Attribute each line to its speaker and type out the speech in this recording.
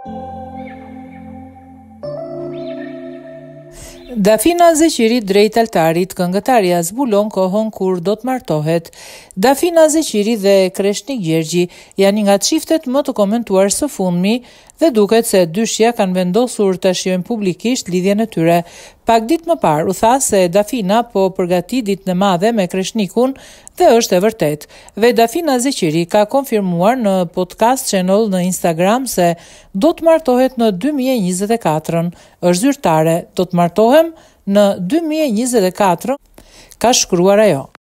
Speaker 1: Dafina Zeqiri drejt altarit, këngëtarja zbulon kohën kur do të martohet. Dafina Zeqiri dhe Kreshnik Gjergji janë nga çiftet më të komentuar së fundmi dhe duket se dyshja kanë vendosur të shijojnë publikisht lidhjen e tyre. Pak ditë më parë u tha se Dafina po përgatit ditën e madhe me Kreshnikun dhe është e vërtet. Dhe Dafina Zeqiri ka konfirmuar në podcast channel në Instagram se do të martohet në 2024. Është zyrtare, do të martohem në 2024, ka shkruar ajo.